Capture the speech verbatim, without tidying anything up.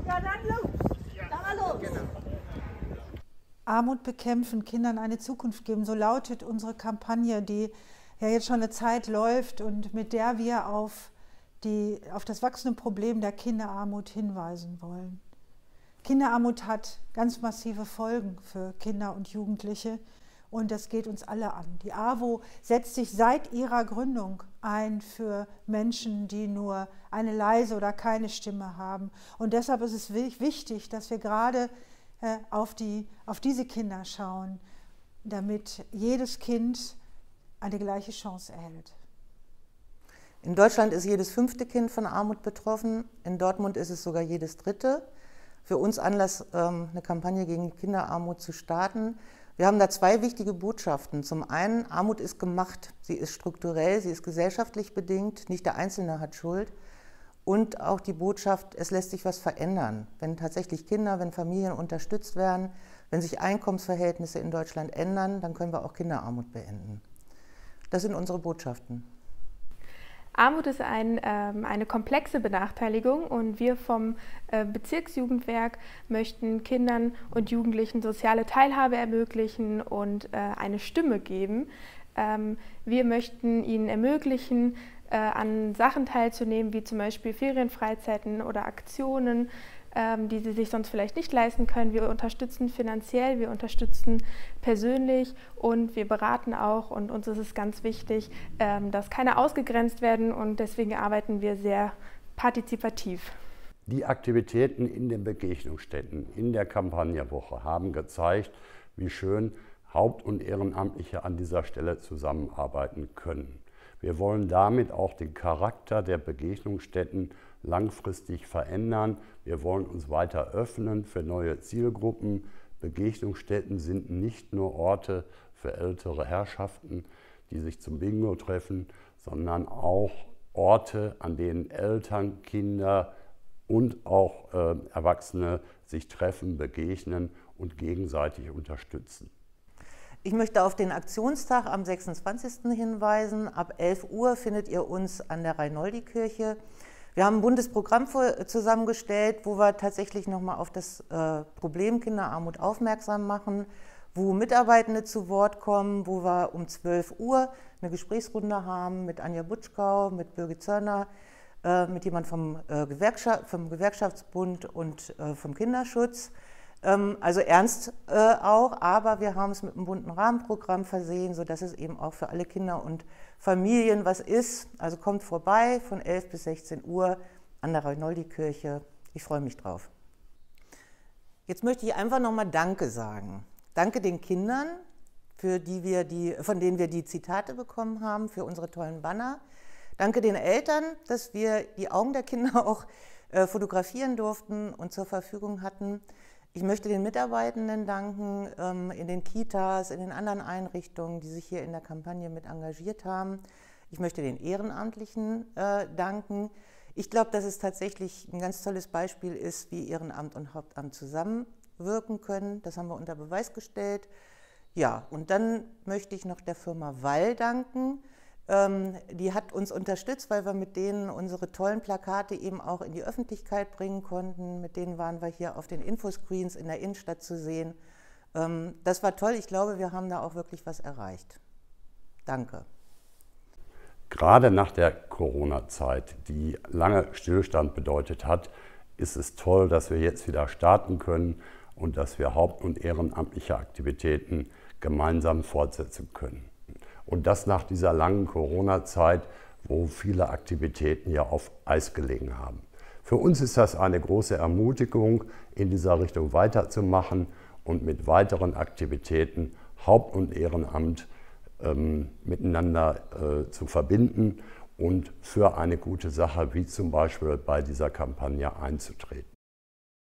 Ja, dann los. Dann mal los. Armut bekämpfen, Kindern eine Zukunft geben, so lautet unsere Kampagne, die ja jetzt schon eine Zeit läuft und mit der wir auf, die, auf das wachsende Problem der Kinderarmut hinweisen wollen. Kinderarmut hat ganz massive Folgen für Kinder und Jugendliche und das geht uns alle an. Die A W O setzt sich seit ihrer Gründung ein für Menschen, die nur eine leise oder keine Stimme haben. Und deshalb ist es wichtig, dass wir gerade Auf, die, auf diese Kinder schauen, damit jedes Kind eine gleiche Chance erhält. In Deutschland ist jedes fünfte Kind von Armut betroffen, in Dortmund ist es sogar jedes dritte. Für uns Anlass, eine Kampagne gegen Kinderarmut zu starten. Wir haben da zwei wichtige Botschaften. Zum einen, Armut ist gemacht, sie ist strukturell, sie ist gesellschaftlich bedingt, nicht der Einzelne hat Schuld. Und auch die Botschaft, es lässt sich was verändern. Wenn tatsächlich Kinder, wenn Familien unterstützt werden, wenn sich Einkommensverhältnisse in Deutschland ändern, dann können wir auch Kinderarmut beenden. Das sind unsere Botschaften. Armut ist ein, ähm, eine komplexe Benachteiligung und wir vom äh, Bezirksjugendwerk möchten Kindern und Jugendlichen soziale Teilhabe ermöglichen und äh, eine Stimme geben. Ähm, wir möchten ihnen ermöglichen, äh, an Sachen teilzunehmen, wie zum Beispiel Ferienfreizeiten oder Aktionen, ähm, die sie sich sonst vielleicht nicht leisten können. Wir unterstützen finanziell, wir unterstützen persönlich und wir beraten auch. Und uns ist es ganz wichtig, ähm, dass keine ausgegrenzt werden und deswegen arbeiten wir sehr partizipativ. Die Aktivitäten in den Begegnungsstätten in der Kampagnenwoche haben gezeigt, wie schön Haupt- und Ehrenamtliche an dieser Stelle zusammenarbeiten können. Wir wollen damit auch den Charakter der Begegnungsstätten langfristig verändern. Wir wollen uns weiter öffnen für neue Zielgruppen. Begegnungsstätten sind nicht nur Orte für ältere Herrschaften, die sich zum Bingo treffen, sondern auch Orte, an denen Eltern, Kinder und auch äh, Erwachsene sich treffen, begegnen und gegenseitig unterstützen. Ich möchte auf den Aktionstag am sechsundzwanzigsten hinweisen. Ab elf Uhr findet ihr uns an der Reinoldi-Kirche. Wir haben ein Bundesprogramm zusammengestellt, wo wir tatsächlich nochmal auf das äh, Problem Kinderarmut aufmerksam machen, wo Mitarbeitende zu Wort kommen, wo wir um zwölf Uhr eine Gesprächsrunde haben mit Anja Butschkau, mit Birgit Zörner, äh, mit jemand vom, äh, Gewerkschaft, vom Gewerkschaftsbund und äh, vom Kinderschutz. Also ernst äh, auch, aber wir haben es mit einem bunten Rahmenprogramm versehen, sodass es eben auch für alle Kinder und Familien was ist. Also kommt vorbei von elf bis sechzehn Uhr an der Reinoldi-Kirche. Ich freue mich drauf. Jetzt möchte ich einfach nochmal Danke sagen. Danke den Kindern, für die wir die, von denen wir die Zitate bekommen haben, für unsere tollen Banner. Danke den Eltern, dass wir die Augen der Kinder auch äh, fotografieren durften und zur Verfügung hatten. Ich möchte den Mitarbeitenden danken ähm, in den Kitas, in den anderen Einrichtungen, die sich hier in der Kampagne mit engagiert haben. Ich möchte den Ehrenamtlichen äh, danken. Ich glaube, dass es tatsächlich ein ganz tolles Beispiel ist, wie Ehrenamt und Hauptamt zusammenwirken können. Das haben wir unter Beweis gestellt. Ja, und dann möchte ich noch der Firma Wall danken. Ähm, die hat uns unterstützt, weil wir mit denen unsere tollen Plakate eben auch in die Öffentlichkeit bringen konnten. Mit denen waren wir hier auf den Infoscreens in der Innenstadt zu sehen. Ähm, das war toll. Ich glaube, wir haben da auch wirklich was erreicht. Danke. Gerade nach der Corona-Zeit, die lange Stillstand bedeutet hat, ist es toll, dass wir jetzt wieder starten können und dass wir haupt- und ehrenamtliche Aktivitäten gemeinsam fortsetzen können. Und das nach dieser langen Corona-Zeit, wo viele Aktivitäten ja auf Eis gelegen haben. Für uns ist das eine große Ermutigung, in dieser Richtung weiterzumachen und mit weiteren Aktivitäten Haupt- und Ehrenamt ähm, miteinander äh, zu verbinden und für eine gute Sache, wie zum Beispiel bei dieser Kampagne einzutreten.